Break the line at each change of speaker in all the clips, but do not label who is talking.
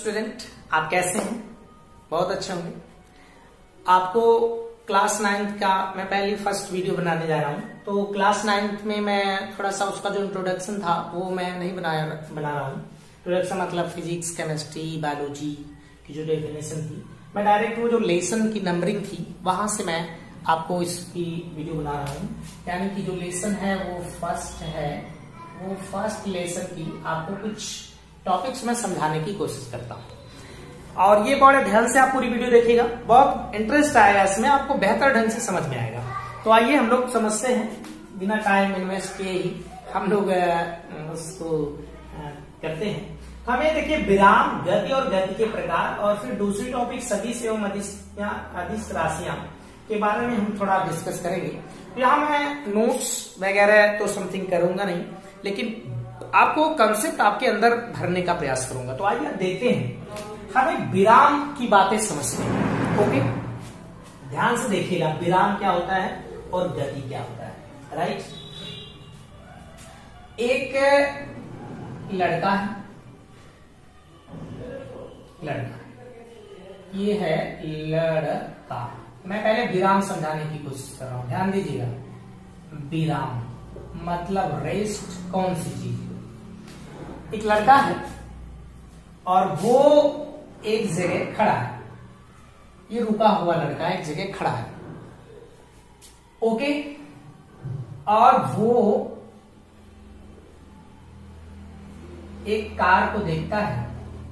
Student, आप कैसे हैं? बहुत अच्छे होंगे। आपको क्लास 9th का मैं पहली फर्स्ट वीडियो बनाने जा रहा हूं। तो क्लास 9th में मैं थोड़ा सा उसका जो इंट्रोडक्शन था वो मैं नहीं बना रहा हूं। इंट्रोडक्शन मतलब फिजिक्स, केमिस्ट्री, बायोलॉजी की जो डेफिनेशन थी, मैं डायरेक्ट वो जो लेसन की नंबरिंग थी वहां से मैं आपको इसकी वीडियो बना रहा हूँ। यानी कि जो लेसन है वो फर्स्ट है, वो फर्स्ट लेसन की आपको कुछ टॉपिक्स में समझाने की कोशिश करता हूँ और ये बड़े ध्यान से आप पूरी वीडियो देखिएगा, बहुत इंटरेस्ट आएगा इसमें, आपको बेहतर ढंग से समझ में आएगा। तो आइए हम लोग समझते हैं, बिना टाइम इन्वेस्ट किए ही हम लोग उसको करते हैं। हमें देखिए विराम, गति और गति के प्रकार और फिर दूसरी टॉपिक सदिश एवं अदिश राशियां के बारे में हम थोड़ा डिस्कस करेंगे। तो यहाँ मैं नोट्स वगैरह तो समथिंग करूंगा नहीं, लेकिन आपको कंसेप्ट आपके अंदर भरने का प्रयास करूंगा। तो आइए देखते हैं, हमें विराम की बातें समझते हैं। ओके, ध्यान से देखिएगा, विराम क्या होता है और गति क्या होता है। राइट, एक लड़का है, ये है लड़का। मैं पहले विराम समझाने की कोशिश कर रहा हूं, ध्यान दीजिएगा। विराम मतलब रेस्ट, कौन सी चीज। एक लड़का है और वो एक जगह खड़ा है, ये रुका हुआ लड़का एक जगह खड़ा है। ओके, और वो एक कार को देखता है,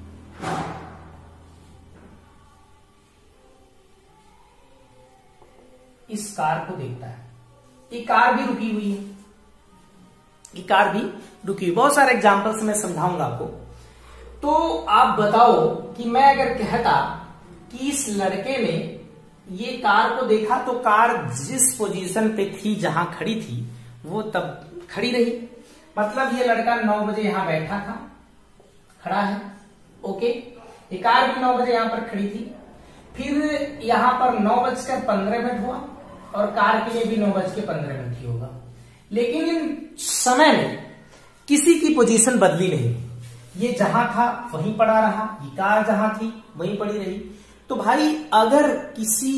इस कार को देखता है। ये कार भी रुकी हुई है, ये कार भी रुकी हुई। बहुत सारे एग्जांपल्स मैं समझाऊंगा आपको। तो आप बताओ कि मैं अगर कहता कि इस लड़के ने ये कार को देखा तो कार जिस पोजीशन पे थी, जहां खड़ी थी, वो तब खड़ी रही। मतलब ये लड़का 9 बजे यहां बैठा था, खड़ा है। ओके, ये कार भी 9 बजे यहां पर खड़ी थी। फिर यहां पर 9:15 हुआ और कार के लिए भी 9:15 ही होगा। लेकिन इन समय में किसी की पोजीशन बदली नहीं, ये जहां था वहीं पड़ा रहा, ये कार जहां थी वहीं पड़ी रही। तो भाई अगर किसी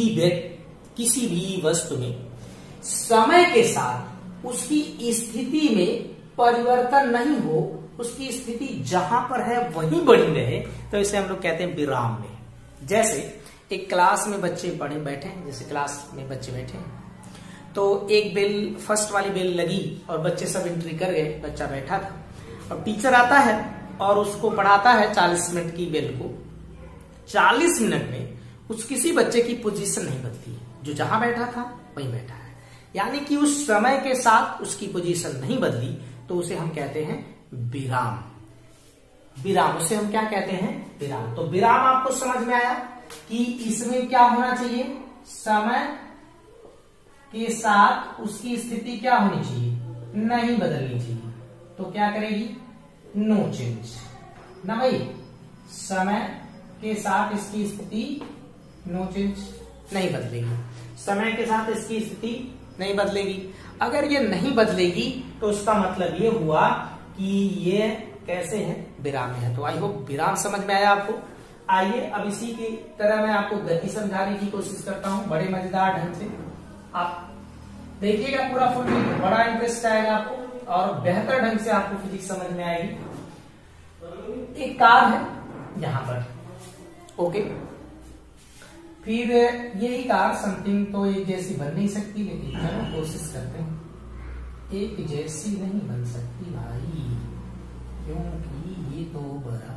भी वस्तु में समय के साथ उसकी स्थिति में परिवर्तन नहीं हो, उसकी स्थिति जहां पर है वहीं बनी रहे, तो इसे हम लोग कहते हैं विराम में। जैसे एक क्लास में बच्चे बैठे हैं, जैसे क्लास में बच्चे बैठे हैं, तो एक बेल, फर्स्ट वाली बेल लगी और बच्चे सब एंट्री कर गए, बच्चा बैठा था और टीचर आता है और उसको पढ़ाता है 40 मिनट की बेल को। 40 मिनट में किसी बच्चे की पोजीशन नहीं बदली, जो जहां बैठा था वहीं बैठा है। यानी कि उस समय के साथ उसकी पोजीशन नहीं बदली, तो उसे हम कहते हैं विराम। विराम, उसे हम क्या कहते हैं? विराम। तो विराम आपको समझ में आया कि इसमें क्या होना चाहिए? समय के साथ उसकी स्थिति क्या होनी चाहिए? नहीं बदलनी चाहिए। तो क्या करेगी? नो चेंज ना भाई। समय के साथ इसकी स्थिति नो चेंज, नहीं बदलेगी। समय के साथ इसकी स्थिति नहीं बदलेगी। अगर ये नहीं बदलेगी तो उसका मतलब ये हुआ कि ये कैसे है? विराम में है। तो आई होप विराम समझ में आया आपको। आइए अब इसी की तरह मैं आपको गति समझाने की कोशिश करता हूं बड़े मजेदार ढंग से। आप देखिएगा पूरा फुल वीडियो, बड़ा इंटरेस्ट आएगा आपको और बेहतर ढंग से आपको फिजिक्स समझ में आएगी। एक कार है यहां पर, ओके। फिर यही कार समथिंग तो एक जैसी बन नहीं सकती, लेकिन चलो कोशिश करते हैं। एक जैसी नहीं बन सकती भाई, क्योंकि ये तो बड़ा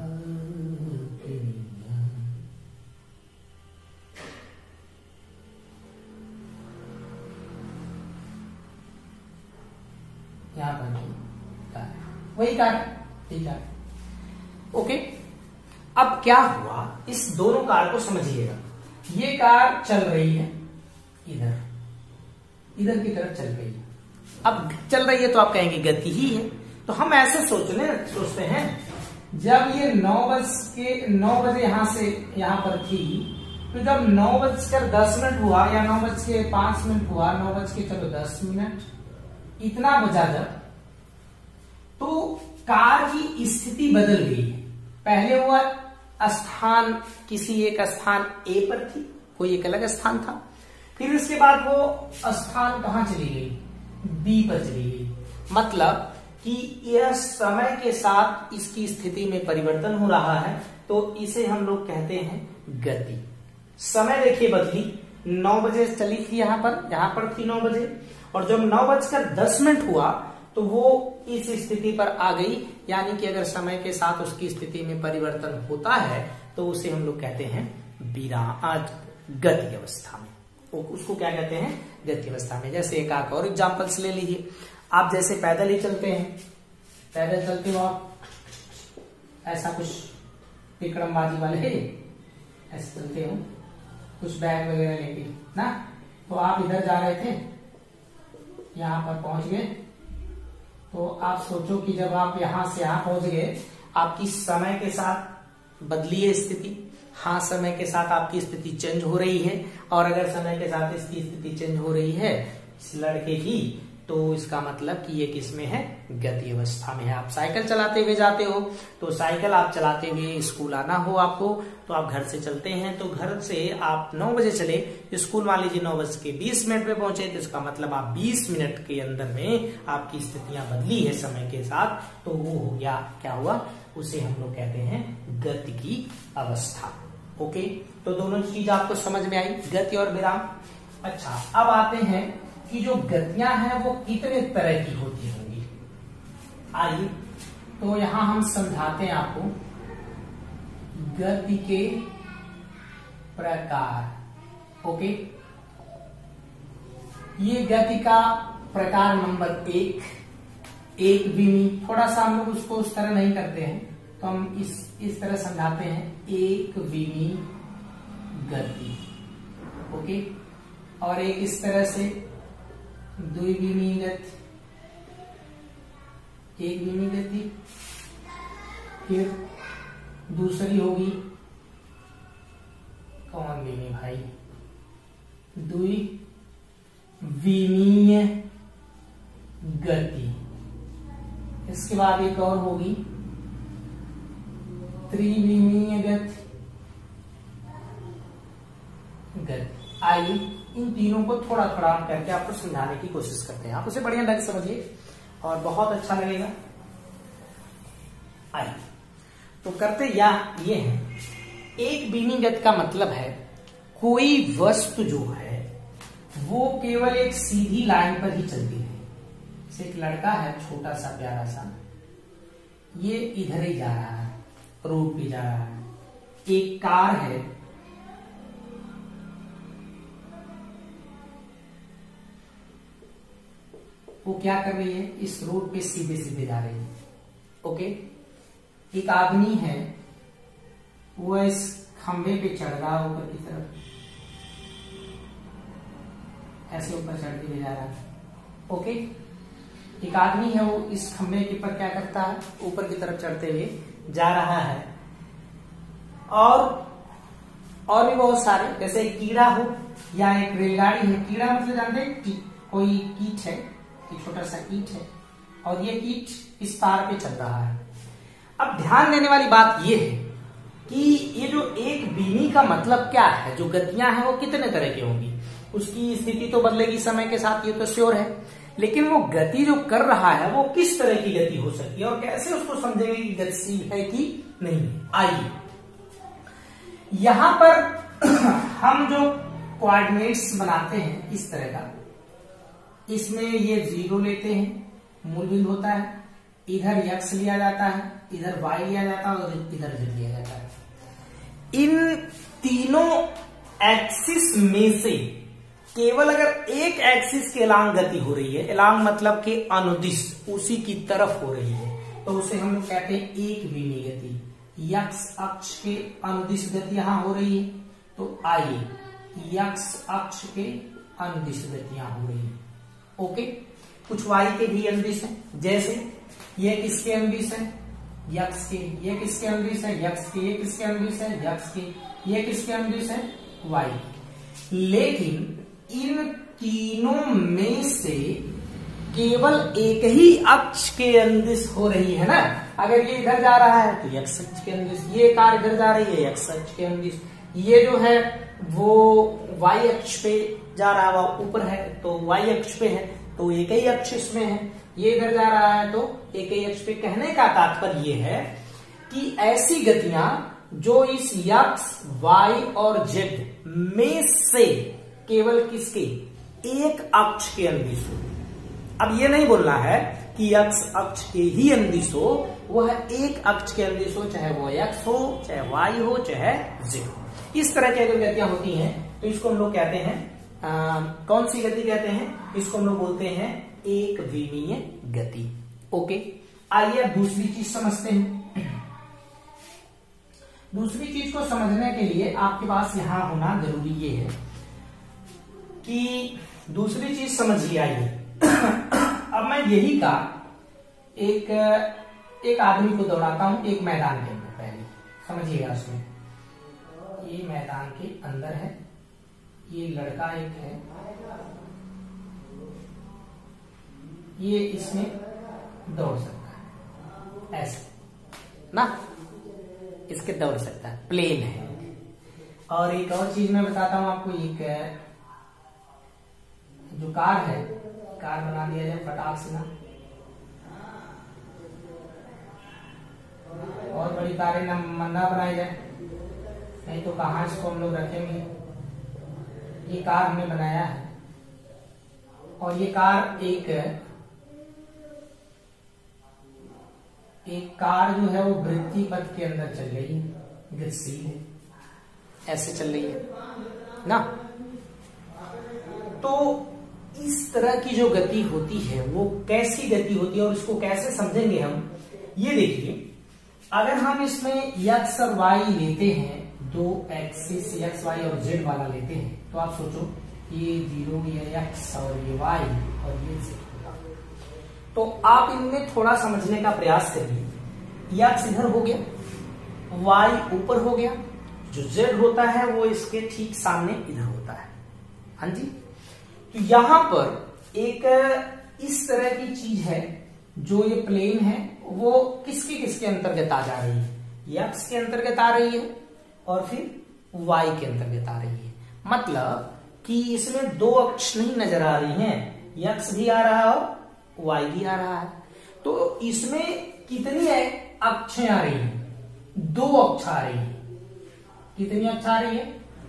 यहाँ पर कार, वही कार, ठीक है। ओके, अब क्या हुआ, इस दोनों कार को समझिएगा। ये कार चल रही है इधर की तरफ चल रही है। अब चल रही है तो आप कहेंगे गति ही है। तो हम ऐसे सोचते हैं, जब ये 9 बजे यहां से यहां पर थी, तो जब 9:10 हुआ या 9:05 हुआ, 9:10 इतना बजा जब, तो कार की स्थिति बदल गई। पहले हुआ स्थान किसी एक स्थान ए पर थी, कोई एक अलग स्थान था। फिर इसके बाद वो स्थान कहाँ चली गई, बी पर चली गई। मतलब कि यह समय के साथ इसकी स्थिति में परिवर्तन हो रहा है, तो इसे हम लोग कहते हैं गति। समय देखिए बदली, 9 बजे चली थी यहाँ पर थी 9 बजे, और जब 9:10 हुआ तो वो इस स्थिति पर आ गई। यानी कि अगर समय के साथ उसकी स्थिति में परिवर्तन होता है तो उसे हम लोग कहते हैं गति अवस्था में। उसको क्या कहते हैं, गति अवस्था में। जैसे एक और एग्जांपल्स ले लीजिए। आप जैसे पैदल ही चलते हैं, पैदल चलते हो आप, ऐसा कुछ विक्रमबाजी वाले ऐसे चलते हो, कुछ बैग वगैरह लेके ना, तो आप इधर जा रहे थे, यहाँ पर पहुंच गए, तो आप सोचो कि जब आप यहां से यहां पहुंच गए, आपकी समय के साथ बदली है स्थिति। हाँ, समय के साथ आपकी स्थिति चेंज हो रही है, और अगर समय के साथ इसकी स्थिति चेंज हो रही है इस लड़के की, तो इसका मतलब कि ये किसमें है, गति अवस्था में है। आप साइकिल चलाते हुए जाते हो, तो साइकिल आप चलाते हुए स्कूल आना हो आपको, तो आप घर से चलते हैं, तो घर से आप 9 बजे चले, स्कूल मान लीजिए 9:20 पे पहुंचे, तो इसका मतलब आप 20 मिनट के अंदर में आपकी स्थितियां बदली है समय के साथ, तो वो हो गया, क्या हुआ, उसे हम लोग कहते हैं गति की अवस्था। ओके, तो दोनों चीज आपको समझ में आई, गति और विराम। अच्छा, अब आते हैं कि जो गतियां हैं वो कितने तरह की होती होंगी। आइए, तो यहां हम समझाते हैं आपको गति के प्रकार। ओके, ये गति का प्रकार नंबर 1 विमी। थोड़ा सा हम लोग उसको उस तरह नहीं करते हैं, तो हम इस तरह समझाते हैं, 1 विमी गति। ओके, और एक इस तरह से 2 विमी गति, 1 विमी गति। फिर दूसरी होगी, कौन विमी भाई, 2 विमीय गति। इसके बाद एक और होगी, 3 विमीय गति। आइए इन तीनों को थोड़ा थोड़ा करके आपको समझाने की कोशिश करते हैं, आप उसे बढ़िया ढंग से समझिए और बहुत अच्छा लगेगा। आइए, तो करते ये है, 1 विमी गति का मतलब है कोई वस्तु जो है वो केवल एक सीधी लाइन पर ही चलती है। जैसे एक लड़का है छोटा सा प्यारा सा, ये इधर ही जा रहा है, रोड पे जा रहा है। एक कार है, वो क्या कर रही है, इस रोड पे सीधे सीधे जा रही है। ओके, एक आदमी है, वो इस खंभे पे चढ़ रहा है ऊपर की तरफ, ऐसे ऊपर चढ़ते हुए जा रहा है। ओके, एक आदमी है, वो इस खंभे के ऊपर क्या करता है, ऊपर की तरफ चढ़ते हुए जा रहा है। और भी बहुत सारे, जैसे एक कीड़ा हो या एक रेलगाड़ी है। कीड़ा मतलब जानते हैं, कोई कीट है, छोटा सा कीट है, और ये कीट इस तार पे चल रहा है। अब ध्यान देने वाली बात ये है कि ये जो 1 विमी का मतलब क्या है, जो गतियां हैं वो कितने तरह की होंगी। उसकी स्थिति तो बदलेगी समय के साथ, ये तो श्योर है, लेकिन वो गति जो कर रहा है वो किस तरह की गति हो सकती है और कैसे उसको समझेंगे कि गतिशील है कि नहीं। आइए, यहां पर हम जो कोऑर्डिनेट्स बनाते हैं इस तरह का, इसमें ये 0 लेते हैं, मूल बिंदु होता है, इधर x लिया जाता है, इधर y लिया जाता है और इधर z लिया जाता है। इन तीनों एक्सिस में से केवल अगर एक एक्सिस के एलांग गति हो रही है, एलांग मतलब के अनुदिश, उसी की तरफ हो रही है, तो उसे हम लोग कहते हैं 1 विमी गति। x अक्ष के अनुदिश गति यहां हो रही है, तो आइए x अक्ष के अनुदिश गतियां हो रही है। ओके, कुछ y के भी अनुदिश है, जैसे ये किसके अनुदिश है, x के, ये किसके अनुदिश है, x के, ये किसके अनुदिश है, x के, ये किसके अनुदिश है, y। लेकिन इन तीनों में से केवल एक ही अक्ष के अनुदिश हो रही है ना, अगर ये इधर जा रहा है तो एक्स अक्ष के अनुदिश, ये कार इधर जा रही है एक्स अक्ष के अनुदिश, ये जो है वो वाई अक्ष पे जा रहा है, वो ऊपर है तो वाई अक्ष पे है, तो एक ही अक्ष इसमें है, ये इधर जा रहा है तो एक ही अक्ष पे। कहने का तात्पर्य ये है कि ऐसी गतियां जो इस एक्स वाई और जेड में से केवल किसके एक अक्ष के अनुदिश हो। अब ये नहीं बोलना है कि एक्स अक्ष के ही अनुदिश हो, वह एक अक्ष के अनुदिश हो, चाहे वो एक्स हो, चाहे वाई हो, चाहे जेड हो। इस तरह की अगर गतियां होती हैं तो इसको हम लोग कहते हैं कौन सी गति कहते हैं? इसको हम लोग बोलते हैं एक विमीय गति। ओके, आइए अब दूसरी चीज समझते हैं। दूसरी चीज को समझने के लिए आपके पास यहां होना जरूरी ये है कि दूसरी चीज समझिए। आइए अब मैं यही का एक आदमी को दौड़ाता हूं एक मैदान के अंदर। पहले समझिएगा, उसमें ये मैदान के अंदर है, ये लड़का एक है, ये इसमें दौड़ सकता है ऐसे ना, इसके दौड़ सकता है, प्लेन है। और एक और चीज मैं बताता हूं आपको, एक जो कार है, कार बना दिया जाए फटाक से ना, और बड़ी कारें ना मंदा बनाई जाए, नहीं तो कहां इसको हम लोग रखेंगे। ये कार हमने बनाया है और ये कार एक कार जो है वो वृत्ति पथ के अंदर चल रही है, गतिशील है, ऐसे चल रही है ना। तो इस तरह की जो गति होती है वो कैसी गति होती है और इसको कैसे समझेंगे हम, ये देखिए। अगर हम इसमें एक्स और वाई लेते हैं, दो एक्सिस एक्स वाई और जेड वाला लेते हैं, तो आप सोचो ये 0 ये एक्स और ये वाई और ये जेड होगा। तो आप इनमें थोड़ा समझने का प्रयास करिए। एक्स इधर हो गया, वाई ऊपर हो गया, जो जेड होता है वो इसके ठीक सामने इधर होता है। हाँ जी, तो यहां पर एक इस तरह की चीज है, जो ये प्लेन है वो किसके अंतर्गत आ जा रही है? एक्स के अंतर्गत आ रही है और फिर वाई के अंतर्गत आ रही है। मतलब कि इसमें दो अक्ष नहीं नजर आ रही हैं, एक्स भी आ रहा है और वाई भी आ रहा है। तो इसमें कितनी अक्षें आ रही हैं? दो अक्ष आ रही है। कितनी अक्ष आ रही है?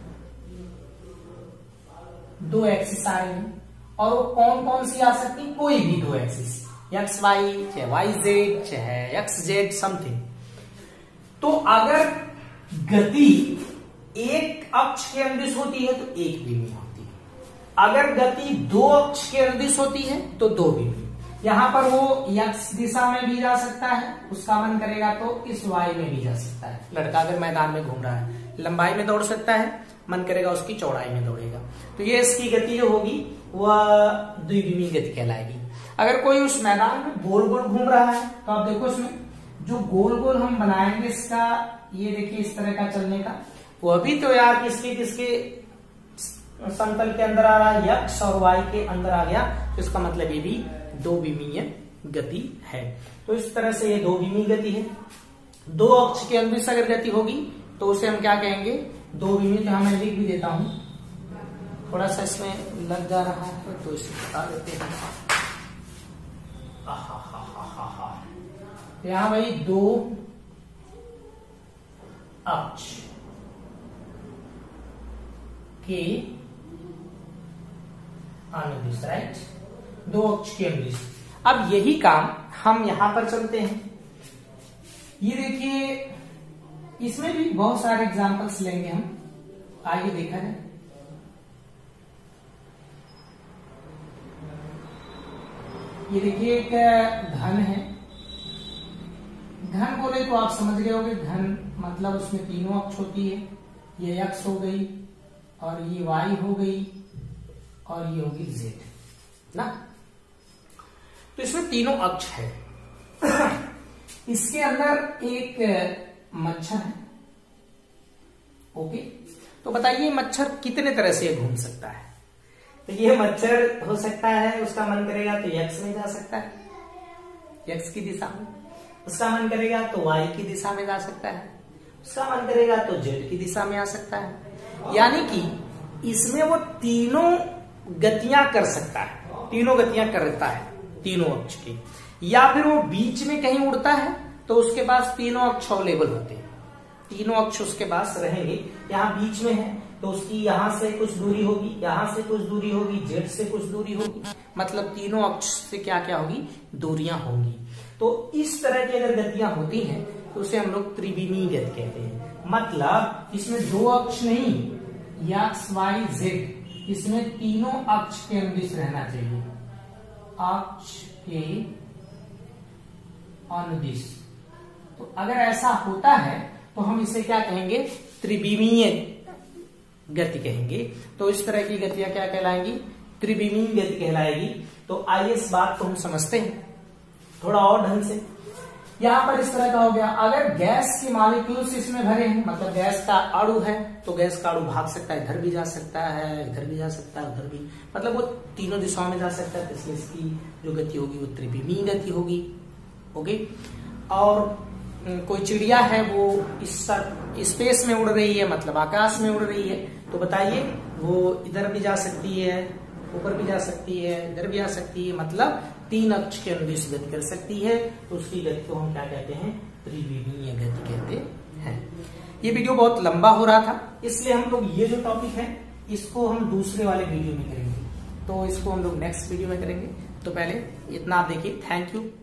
दो एक्सिस आ रही है। और वो कौन कौन सी आ सकती? कोई भी दो एक्सिस, एक्स वाई, चाहे वाई जेड, चाहे एक्स जेड, समथिंग। तो अगर गति एक अक्ष के अनुदिश होती है तो एक विमीय होती है। अगर गति दो अक्ष के अनुदिश होती है तो दो विमीय। यहां पर वो एक्स दिशा में भी जा सकता है, उसका मन करेगा तो इस वाई में भी जा सकता है। लड़का अगर मैदान में घूम रहा है, लंबाई में दौड़ सकता है, मन करेगा उसकी चौड़ाई में दौड़ेगा। तो ये इसकी गति जो होगी वह द्विविमीय गति कहलाएगी। अगर कोई उस मैदान में गोल गोल घूम रहा है तो आप देखो इसमें जो गोल गोल हम बनाएंगे इसका, ये देखिए इस तरह का चलने का, वह भी तो यार किसके समतल के अंदर आ रहा है, एक्स और वाई के अंदर आ गया। तो इसका मतलब ये भी दो विमीय गति है। तो इस तरह से ये दो विमीय गति है। दो अक्ष के अनुदिश अगर गति होगी तो उसे हम क्या कहेंगे? दो विमीय। जहां मैं लिख भी देता हूं, थोड़ा सा इसमें लग जा रहा है तो इसे बता देते हैं। यहां भाई दो अक्ष के अनुदिश, राइट, दो अक्ष के अनुदिश। अब यही काम हम यहां पर चलते हैं। ये देखिए, इसमें भी बहुत सारे एग्जांपल्स लेंगे हम, आइए देखा जाए। ये देखिए एक घन है। घन बोले तो आप समझ गए होंगे, घन मतलब उसमें तीनों अक्ष होती है। ये एक्स हो गई और ये वाई हो गई और ये होगी जेड ना। तो इसमें तीनों अक्ष है। इसके अंदर एक मच्छर है। ओके, तो बताइए मच्छर कितने तरह से घूम सकता है? तो ये मच्छर हो सकता है, उसका मन करेगा तो एक्स में जा सकता है, एक्स की दिशा में। उसका मन करेगा तो y की दिशा में जा सकता है, उसका मन करेगा तो z की दिशा में आ सकता है। यानी कि इसमें वो तीनों गतियां कर सकता है, तीनों गतियां करता है तीनों अक्ष की। या फिर वो बीच में कहीं उड़ता है तो उसके पास तीनों अक्ष अवेलेबल होते हैं, तीनों अक्ष उसके पास रहेंगे। यहाँ बीच में है तो उसकी यहां से कुछ दूरी होगी, यहां से कुछ दूरी होगी, जेड से कुछ दूरी होगी, मतलब तीनों अक्ष से क्या क्या होगी, दूरियां होंगी। तो इस तरह की अगर गतियां होती हैं तो उसे हम लोग त्रिविमीय गति कहते हैं। मतलब इसमें दो अक्ष नहीं, एक्स वाई जेड, इसमें तीनों अक्ष के अनुदिश रहना चाहिए, अक्ष के अनुदिश। तो अगर ऐसा होता है तो हम इसे क्या कहेंगे, त्रिविमीय गति कहेंगे। तो इस तरह की गतियां क्या कहलाएंगी, त्रिविमीय गति कहलाएगी। तो आइए इस बात को हम समझते हैं थोड़ा और ढंग से। यहां पर इस तरह का हो गया, अगर गैस के मॉलिक्यूल्स इसमें भरे हैं, मतलब गैस का अणु है, तो गैस का अणु भाग सकता है, इधर भी जा सकता है, इधर भी जा सकता है, उधर भी, मतलब वो तीनों दिशाओं में जा सकता है। इसलिए इसकी जो गति होगी वो त्रिविमीय गति होगी। ओके, और कोई चिड़िया है वो इस स्पेस में उड़ रही है, मतलब आकाश में उड़ रही है, तो बताइए वो इधर भी जा सकती है, ऊपर भी जा सकती है, इधर भी आ सकती है, मतलब तीन अक्ष के अनुदिश गति कर सकती है। तो उसकी गति को हम क्या कहते हैं, त्रिविमीय गति कहते हैं। ये वीडियो बहुत लंबा हो रहा था, इसलिए हम लोग ये जो टॉपिक है इसको हम दूसरे वाले वीडियो में करेंगे, तो इसको हम लोग नेक्स्ट वीडियो में करेंगे। तो पहले इतना आप देखिए। Thank you.